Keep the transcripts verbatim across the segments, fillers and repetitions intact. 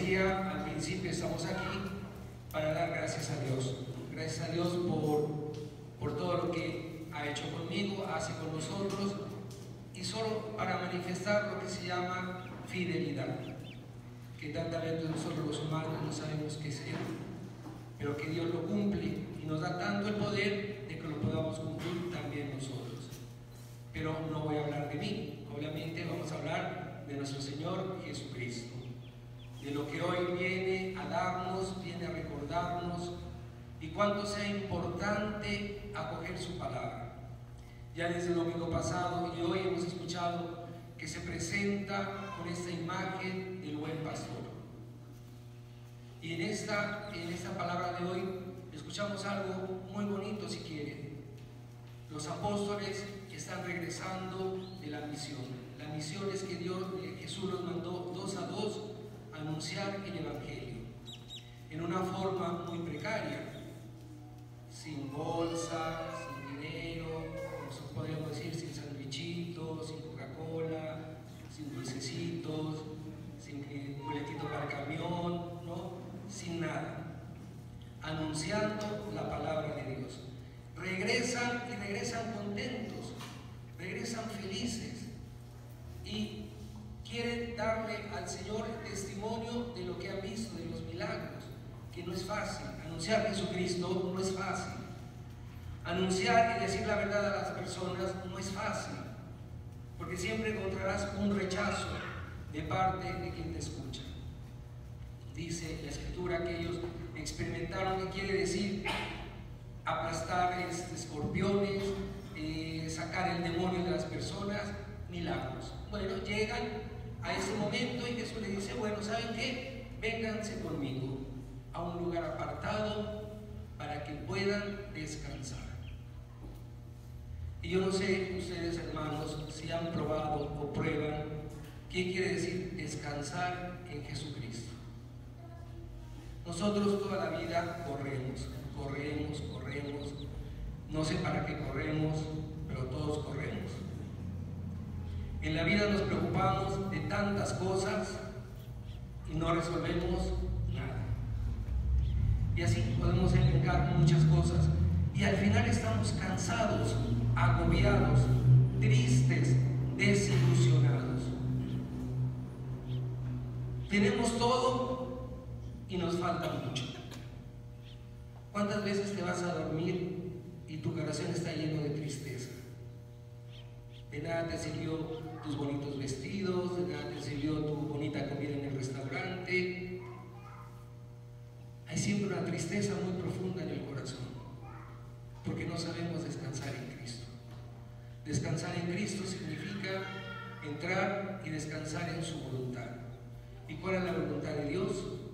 decía al principio, estamos aquí para dar gracias a Dios. Gracias a Dios por, por todo lo que ha hecho conmigo, hace con nosotros, y solo para manifestar lo que se llama fidelidad, que tantas veces nosotros los humanos no sabemos qué ser, pero que Dios lo cumple y nos da tanto el poder de que lo podamos cumplir también nosotros. Pero no voy a hablar de mí, obviamente vamos a hablar de nuestro Señor Jesucristo, de lo que hoy viene a darnos, viene a recordarnos, y cuánto sea importante acoger su palabra. Ya desde el domingo pasado y hoy hemos escuchado que se presenta con esta imagen del buen pastor. Y en esta, en esta palabra de hoy escuchamos algo muy bonito, si quieren. Los apóstoles que están regresando de la misión. La misión es que Dios, Jesús los mandó dos a dos a anunciar el Evangelio en una forma muy precaria, sin bolsa, sin dinero, como podríamos decir, sin sandwichitos, sin Coca-Cola, sin dulcecitos, sin boletito para el camión, ¿no? Sin nada, anunciando la palabra de Dios. Regresan y regresan contentos, regresan felices y quieren darle al Señor el testimonio de lo que han visto, de los milagros, que no es fácil. Anunciar a Jesucristo no es fácil. Anunciar y decir la verdad a las personas no es fácil, porque siempre encontrarás un rechazo de parte de quien te escucha. Dice la Escritura que ellos experimentaron, que quiere decir aplastar este, escorpiones, eh, sacar el demonio de las personas, milagros. Bueno, llegan a ese momento y Jesús les dice, bueno, ¿saben qué? Vénganse conmigo a un lugar apartado para que puedan descansar. Y yo no sé, ustedes hermanos, si han probado o prueban qué quiere decir descansar en Jesucristo. Nosotros toda la vida corremos, corremos, corremos, no sé para qué corremos, pero todos corremos. En la vida nos preocupamos de tantas cosas y no resolvemos nada. Y así podemos elencar muchas cosas y al final estamos cansados, agobiados, tristes, desilusionados. Tenemos todo y nos falta mucho. ¿Cuántas veces te vas a dormir y tu corazón está lleno de tristeza? De nada te sirvió tus bonitos vestidos, de nada te sirvió tu bonita comida en el restaurante. Hay siempre una tristeza muy profunda en el corazón, porque no sabemos descansar en Cristo. Descansar en Cristo significa entrar y descansar en su voluntad. ¿Y cuál es la voluntad de Dios?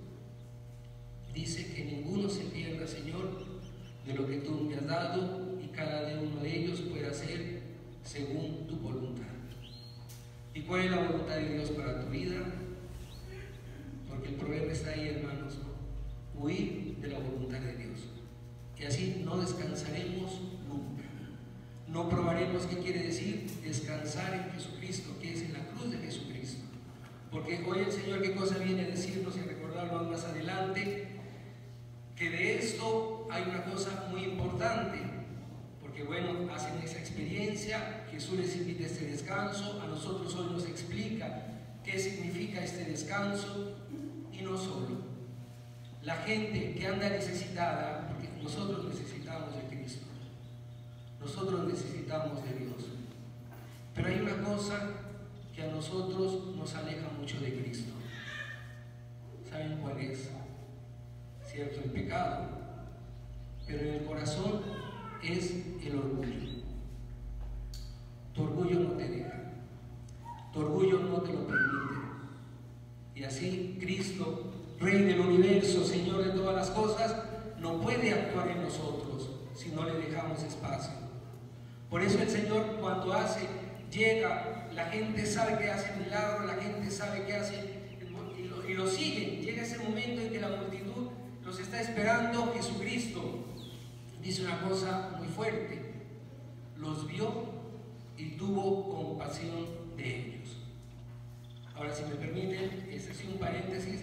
Dice que ninguno se pierda, Señor, de lo que tú me has dado, y cada uno de ellos pueda hacer según tu voluntad. ¿Y cuál es la voluntad de Dios para tu vida? Porque el problema está ahí, hermanos, ¿no? Huir de la voluntad de Dios. Y así no descansaremos nunca. No probaremos qué quiere decir descansar en Jesucristo, que es en la cruz de Jesucristo. Porque hoy el Señor, ¿qué cosa viene a decirnos y a recordarnos más adelante? Que de esto hay una cosa muy importante, porque bueno, hacen esa experiencia, Jesús les invita a este descanso, a nosotros hoy nos explica qué significa este descanso, y no solo. La gente que anda necesitada, porque nosotros necesitamos de Cristo, nosotros necesitamos de Dios, pero hay una cosa que a nosotros nos aleja mucho de Cristo. ¿Saben cuál es? Cierto, el pecado, pero en el corazón es el orgullo. Tu orgullo no te deja, tu orgullo no te lo permite, y así Cristo, Rey del universo, Señor de todas las cosas, no puede actuar en nosotros si no le dejamos espacio. Por eso el Señor, cuando hace, llega, la gente sabe que hace milagro, la gente sabe que hace y lo, y lo sigue. Llega ese momento en que la multitud los está esperando. Jesucristo dice una cosa muy fuerte: los vio y tuvo compasión de ellos. Ahora, si me permiten, este es un paréntesis,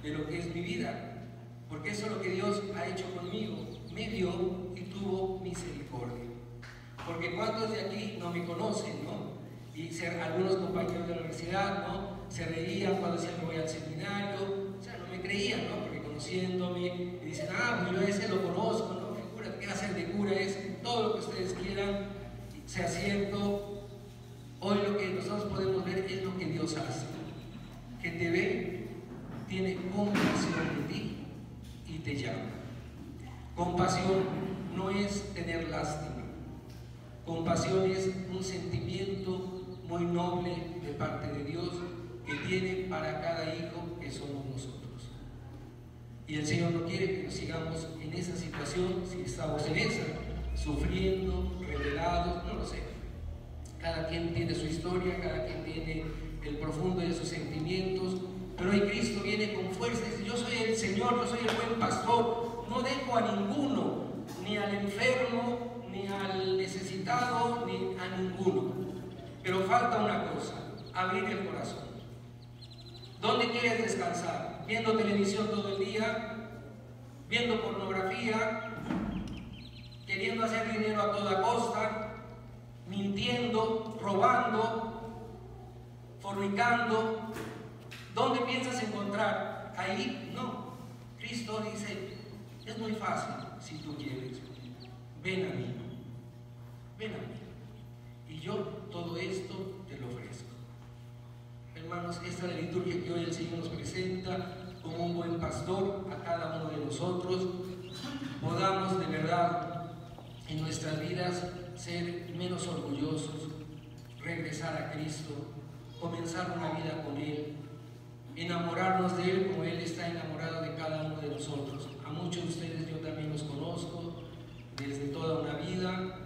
de lo que es mi vida, porque eso es lo que Dios ha hecho conmigo. Me vio y tuvo misericordia. Porque cuántos de aquí no me conocen, ¿no? Y ser, algunos compañeros de la universidad, ¿no? Se reían cuando decían que voy al seminario, o sea, no me creían, ¿no? Porque conociéndome, y dicen, ah, pues yo a ese lo conozco, ¿no? Figura, ¿qué hacer de cura? Es todo lo que ustedes quieran, sea cierto. Hoy lo que nosotros podemos ver es lo que Dios hace, que te ve, tiene compasión de ti y te llama. Compasión no es tener lástima. Compasión es un sentimiento muy noble de parte de Dios que tiene para cada hijo que somos nosotros. Y el Señor no quiere que nos sigamos en esa situación, si estamos en esa, sufriendo, rebelados, no lo sé. Cada quien tiene su historia, cada quien tiene el profundo de sus sentimientos, pero hoy Cristo viene con fuerza y dice, yo soy el Señor, yo soy el buen pastor, no dejo a ninguno, ni al enfermo, ni al necesitado, ni a ninguno. Pero falta una cosa, abrir el corazón. ¿Dónde quieres descansar? ¿Viendo televisión todo el día? ¿Viendo pornografía? ¿Queriendo hacer dinero a toda costa? ¿Mintiendo? ¿Robando? ¿Fornicando? ¿Dónde piensas encontrar? Ahí no. Cristo dice, es muy fácil si tú quieres. Ven a mí. Ven a mí. Y yo todo esto te lo ofrezco. Hermanos, esta es la liturgia que hoy el Señor nos presenta como un buen pastor a cada uno de nosotros. Podamos de verdad en nuestras vidas ser menos orgullosos, regresar a Cristo, comenzar una vida con Él, enamorarnos de Él como Él está enamorado de cada uno de nosotros. A muchos de ustedes yo también los conozco desde toda una vida,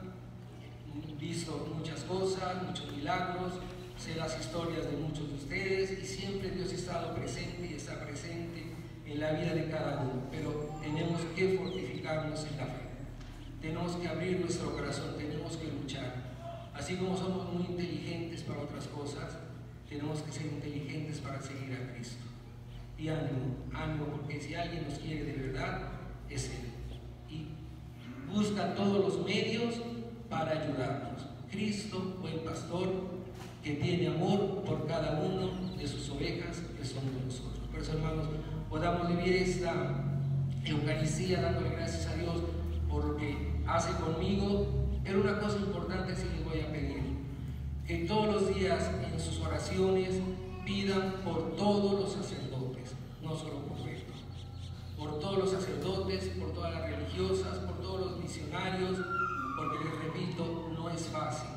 he visto muchas cosas, muchos milagros, sé las historias de muchos de ustedes y siempre Dios ha estado presente y está presente en la vida de cada uno, pero tenemos que fortificarnos en la fe, tenemos que abrir nuestro corazón, tenemos que luchar, así como somos muy inteligentes para otras cosas, tenemos que ser inteligentes para seguir a Cristo. Y ánimo, ánimo, porque si alguien nos quiere de verdad, es Él. Y busca todos los medios para ayudarnos. Cristo, buen pastor, que tiene amor por cada uno de sus ovejas que son de nosotros. Por eso, hermanos, podamos vivir esta Eucaristía dándole gracias a Dios por lo que hace conmigo. Pero una cosa importante sí les voy a pedir, que todos los días en sus oraciones pidan por todos los sacerdotes, no solo por estos, por todos los sacerdotes, por todas las religiosas, por todos los misionarios, porque les repito, no es fácil,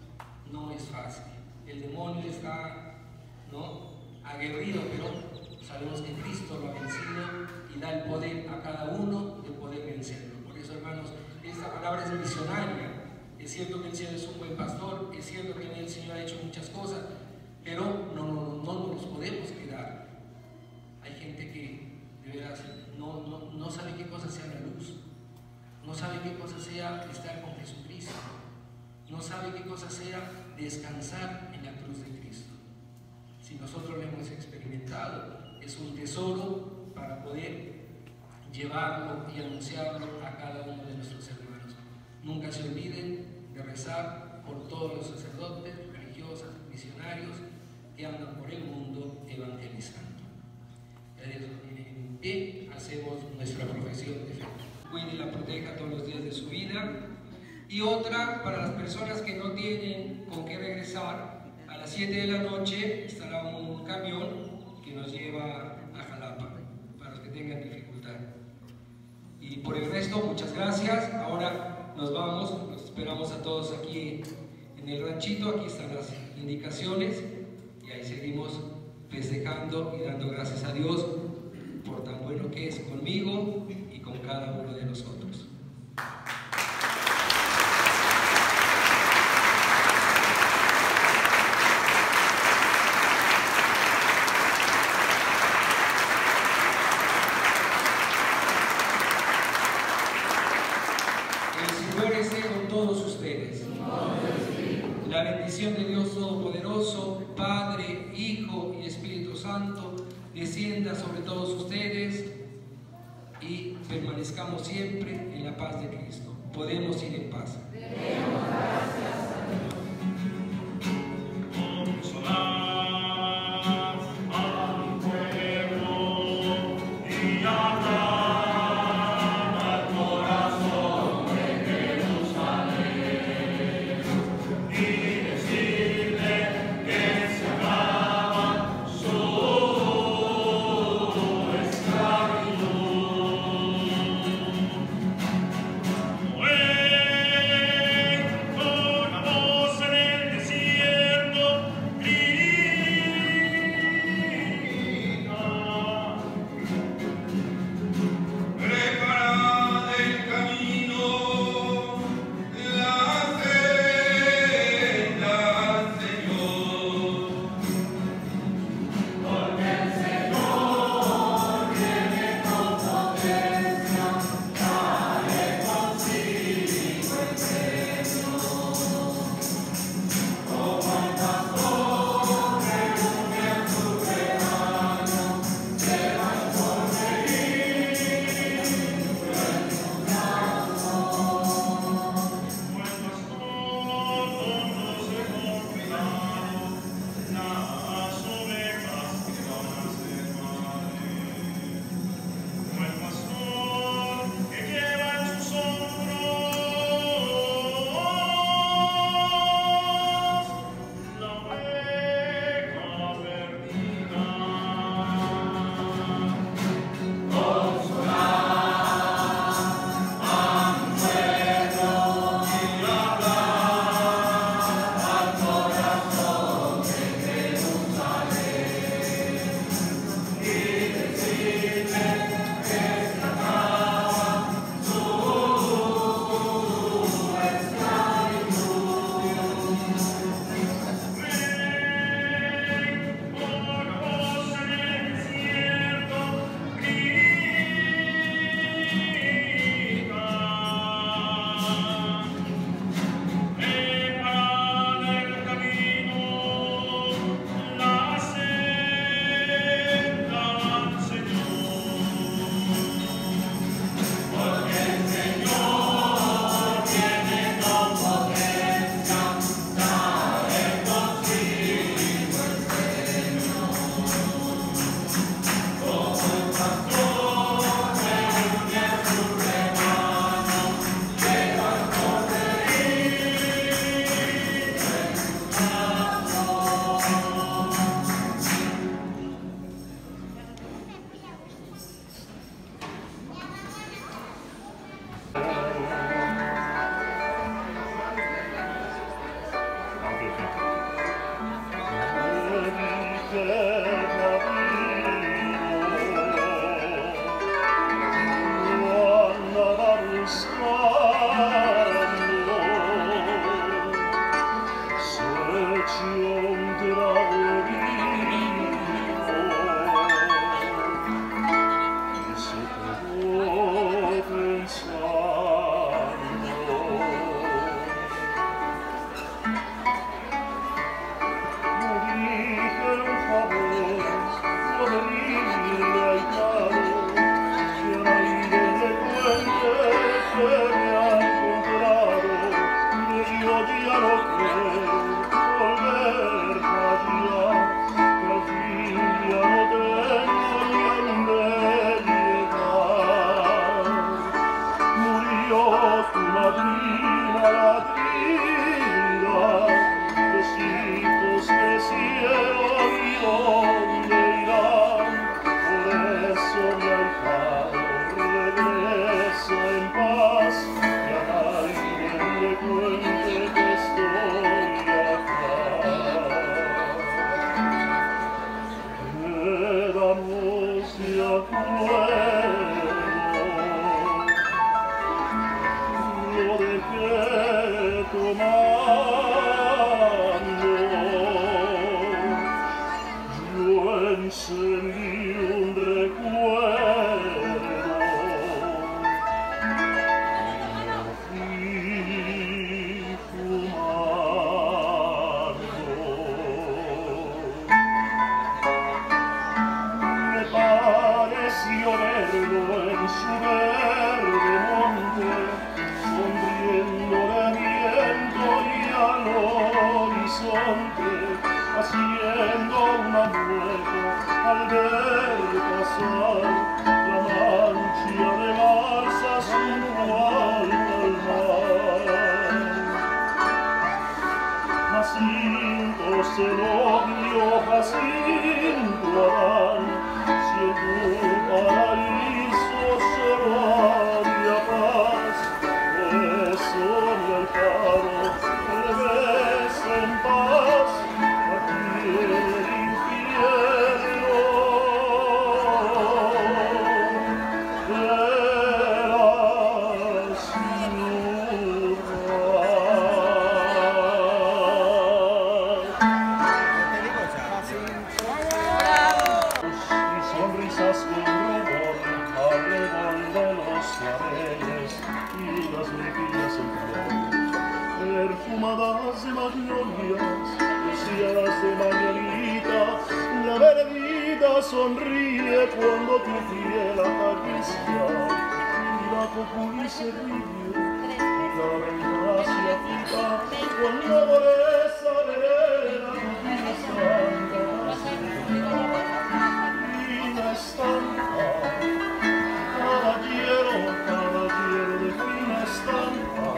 no es fácil. El demonio está, ¿no?, aguerrido, pero sabemos que Cristo lo ha vencido y da el poder a cada uno de poder vencerlo. Por eso, hermanos, esta palabra es misionaria. Es cierto que el Señor es un buen pastor, es cierto que en Él el Señor ha hecho muchas cosas, pero no, no, no, no nos podemos quedar. Hay gente que de veras no, no, no sabe qué cosa sea la luz, no sabe qué cosa sea estar con Jesucristo, no sabe qué cosa sea descansar en la cruz de Cristo. Si nosotros lo hemos experimentado, es un tesoro para poder llevarlo y anunciarlo a cada uno de nuestros hermanos. Nunca se olviden de rezar por todos los sacerdotes, religiosas, misionarios que andan por el mundo evangelizando. En pie hacemos nuestra profesión de fe. Cuide y la proteja todos los días de su vida. Y otra, para las personas que no tienen con qué regresar, a las siete de la noche estará un camión que nos lleva a Jalapa, para los que tengan dificultad. Y por el resto, muchas gracias. Ahora nos vamos, los esperamos a todos aquí en el ranchito. Aquí están las indicaciones y ahí seguimos festejando y dando gracias a Dios por tan bueno que es conmigo y con cada uno de nosotros. La bendición de Dios Todopoderoso, Padre, Hijo y Espíritu Santo, descienda sobre todos ustedes. permanezcamos siempre en la paz de Cristo. Podemos ir en paz. Verlo en su haciendo una vuelta al ver pasar la mancha de masas junto al mar. Jacinto se lo dio, Jacinto Adán, si en tu paraíso solo había paz, eso ni al cabo regresa en paz aquí el infierno. Perfumadas de magnolias, rociadas de mañanita, la verdita sonríe cuando tu piel acaricia, y la cocuy se ríe, y la ventana se agita, cuando por esa vereda tu fina estampa, fina estampa, caballero, caballero de fina estampa,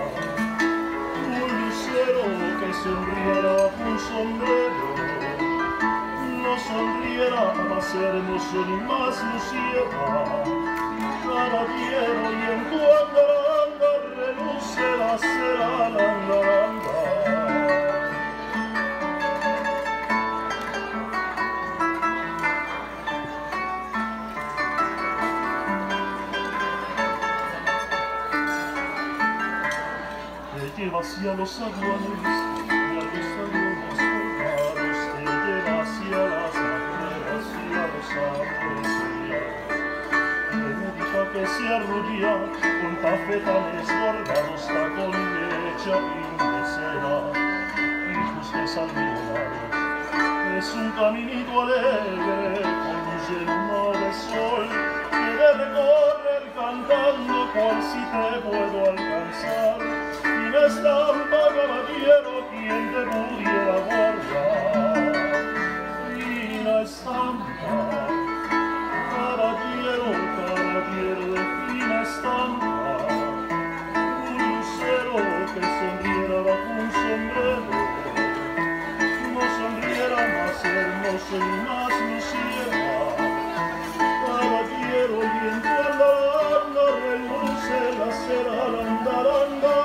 que sonriera un sombrero, no sonriera más hermoso ni más luciera, caballero, y en tu andaranda reluce la cera la andaranda. Te lleva hacia los aguanes, que se arrulla con tafetales bordados, tacón de chapín de seda, hijos desalmidonados. Es un caminito alegre con luz lleno de sol que debe correr cantando cual si te puedo alcanzar. Sin estampa, caballero, quien te pudiera guardar. Fina estampa, caballero, caballero de fina estampa, un lucero que sonriera bajo un sombrero, no sonriera más hermoso y más luciera, caballero, y en tu andaranda reluce la cera al andar, andar.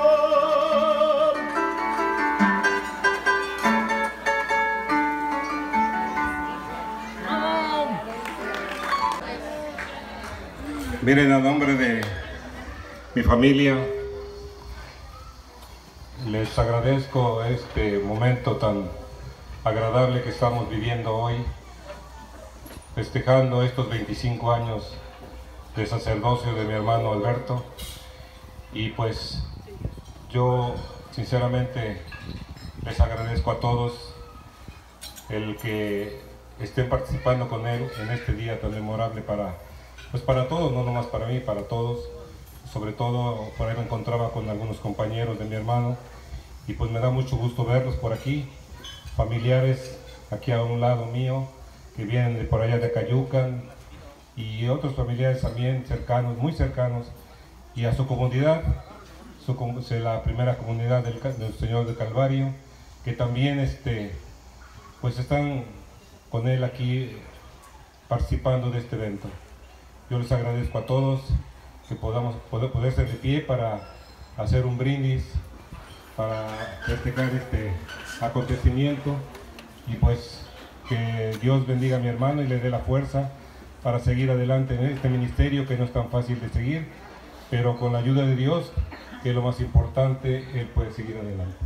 Miren, a nombre de mi familia, les agradezco este momento tan agradable que estamos viviendo hoy, festejando estos veinticinco años de sacerdocio de mi hermano Alberto. Y pues yo sinceramente les agradezco a todos el que estén participando con él en este día tan memorable para Pues para todos, no nomás para mí, para todos. Sobre todo, por ahí me encontraba con algunos compañeros de mi hermano y pues me da mucho gusto verlos por aquí, familiares aquí a un lado mío, que vienen de por allá de Cayucan, y otros familiares también cercanos, muy cercanos, y a su comunidad, su, la primera comunidad del, del Señor del Calvario, que también este, pues están con él aquí participando de este evento. Yo les agradezco a todos que podamos poder, poder ser de pie para hacer un brindis, para festejar este acontecimiento, y pues que Dios bendiga a mi hermano y le dé la fuerza para seguir adelante en este ministerio que no es tan fácil de seguir, pero con la ayuda de Dios, que es lo más importante, él puede seguir adelante.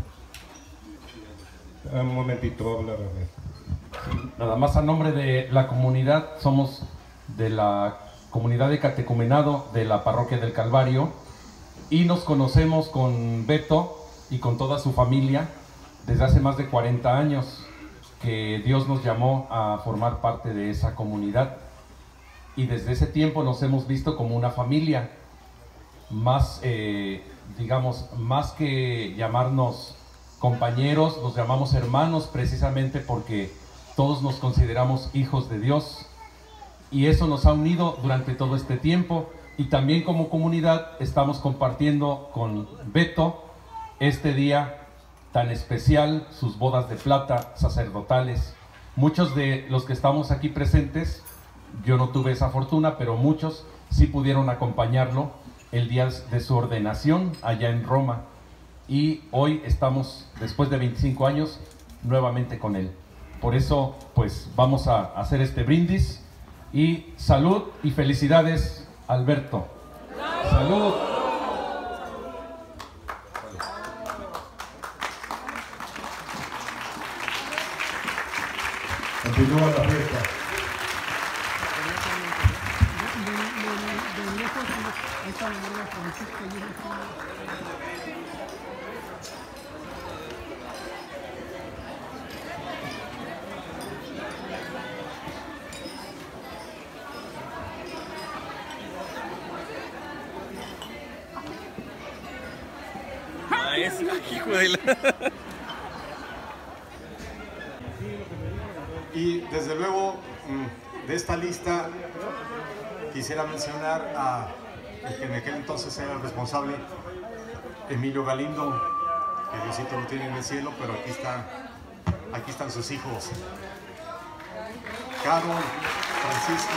Un momentito, voy a hablar a ver. Nada más a nombre de la comunidad, somos de la comunidad de catecumenado de la Parroquia del Calvario y nos conocemos con Beto y con toda su familia desde hace más de cuarenta años que Dios nos llamó a formar parte de esa comunidad, y desde ese tiempo nos hemos visto como una familia, más eh, digamos, más que llamarnos compañeros, nos llamamos hermanos precisamente porque todos nos consideramos hijos de Dios y eso nos ha unido durante todo este tiempo, y también como comunidad estamos compartiendo con Beto este día tan especial, sus bodas de plata sacerdotales. Muchos de los que estamos aquí presentes, yo no tuve esa fortuna, pero muchos sí pudieron acompañarlo el día de su ordenación allá en Roma, y hoy estamos, después de veinticinco años, nuevamente con él. Por eso, pues vamos a hacer este brindis, y salud y felicidades, Alberto. ¡Salud! Continúa la fiesta. Hijo de la... Y desde luego, de esta lista, quisiera mencionar a el que en aquel entonces era el responsable, Emilio Galindo, que Diosito lo tiene en el cielo, pero aquí está, aquí están sus hijos, Carol, Francisco,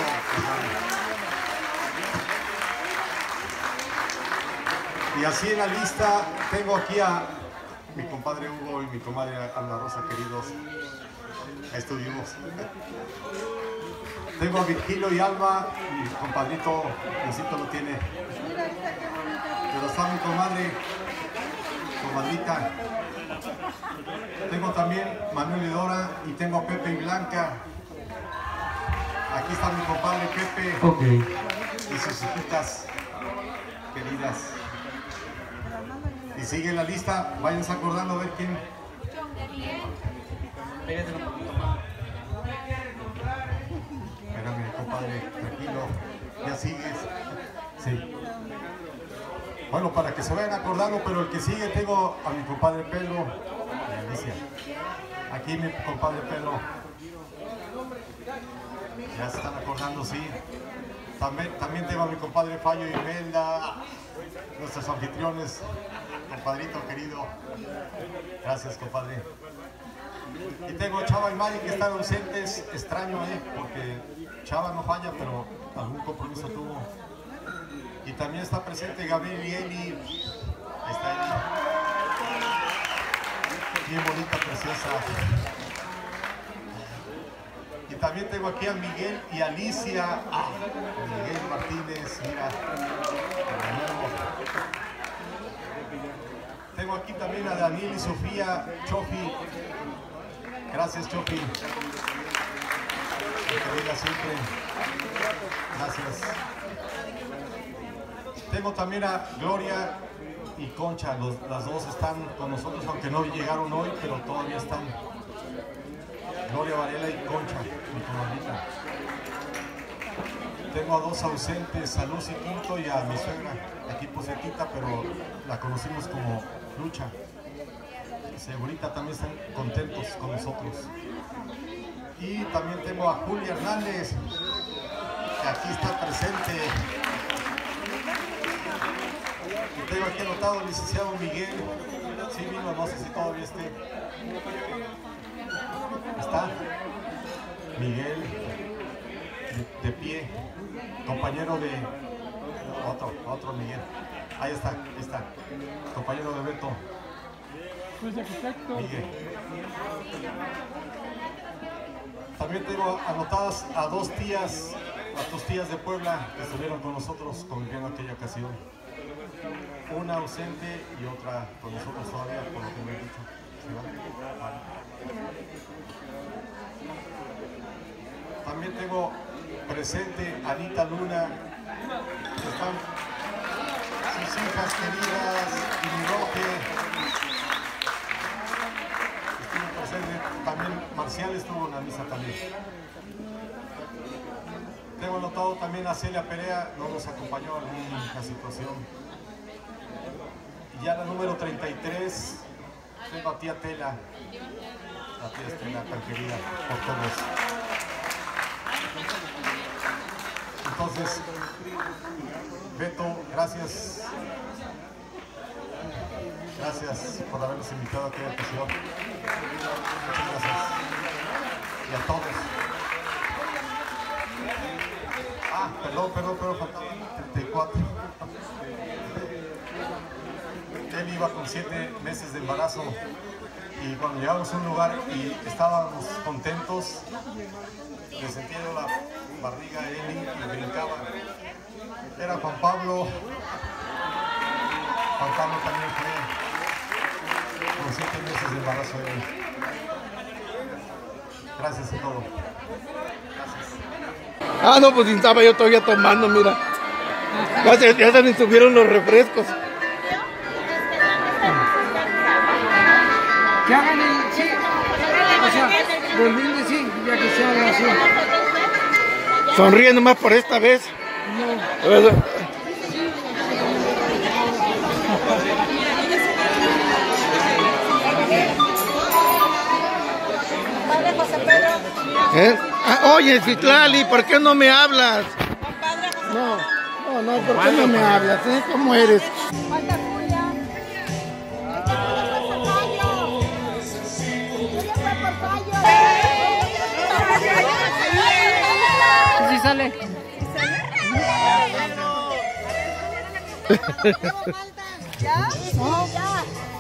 y y así en la lista tengo aquí a mi compadre Hugo y mi comadre Ana Rosa, queridos. Ahí estuvimos. Tengo a Virgilio y Alma, mi compadrito, Diosito lo tiene. Pero está mi comadre, comadrita. Tengo también Manuel y Dora, y tengo a Pepe y Blanca. Aquí está mi compadre Pepe, okay, y sus hijitas queridas. Y sigue la lista, váyanse acordando a ver quién. Espérame, compadre, tranquilo, ya sigues. Sí. Bueno, para que se vayan acordando, pero el que sigue tengo a mi compadre Pedro y Alicia. Aquí mi compadre Pedro. Ya se están acordando, sí. También, también tengo a mi compadre Fallo y Imelda, nuestros anfitriones, compadrito querido. Gracias, compadre. Y tengo a Chava y Mari que están ausentes, extraño, ¿eh? Porque Chava no falla, pero algún compromiso tuvo. Y también está presente Gabriel y Eli. Ahí está Eli. Bien bonita, preciosa. Y también tengo aquí a Miguel y Alicia. Ah, Miguel Martínez, mira. Tengo aquí también a Daniel y Sofía Chofi. Gracias, Chofi. Que diga siempre. Gracias. Tengo también a Gloria y Concha. Los, las dos están con nosotros, aunque no llegaron hoy, pero todavía están. Gloria Varela y Concha, mi comadrita. Tengo a dos ausentes, a Luz y Quinto, y a mi suegra, aquí pues cerquita, pero la conocimos como Lucha. Segurita también están contentos con nosotros. Y también tengo a Julia Hernández, que aquí está presente. Y tengo aquí anotado al licenciado Miguel. Sí vino, no sé si todavía esté. Está Miguel de, de pie, compañero de otro, otro Miguel. Ahí está, ahí está, compañero de Beto. Miguel. También tengo anotadas a dos tías, a tus tías de Puebla que estuvieron con nosotros conviviendo aquella ocasión. Una ausente y otra con nosotros todavía, por lo que me he dicho. También tengo presente a Anita Luna, que están sus hijas queridas, y mi Roque. Estuvo presente también, Marcial estuvo en la misa también. Tengo anotado también a Celia Perea, no nos acompañó en alguna situación. Y ya la número treinta y tres, tengo a tía Tela. la tía Estela tan querida por todos. Entonces, Beto, gracias. Gracias por habernos invitado aquí a la ocasión. Muchas gracias. Y a todos. Ah, perdón, perdón, perdón, faltaban treinta y cuatro. Él iba con siete meses de embarazo y cuando llegamos a un lugar y estábamos contentos, le sentía la barriga a Eli y brincaba. Era Juan Pablo. Juan Pablo también fue con siete meses de embarazo de Eli. Gracias a todos. Gracias. Ah, no, pues estaba yo todavía tomando, mira. Ya se, ya se me subieron los refrescos. Que hagan el sí, o sea, volviendo sí, ya que se haga así. Sonríe nomás por esta vez. No. ¿Eh? Ah, oye, Citlali, ¿por qué no me hablas? No, no, no, ¿por qué no me hablas? ¿Eh? ¿Cómo eres? Sí sale. ¿Ya? No, ya.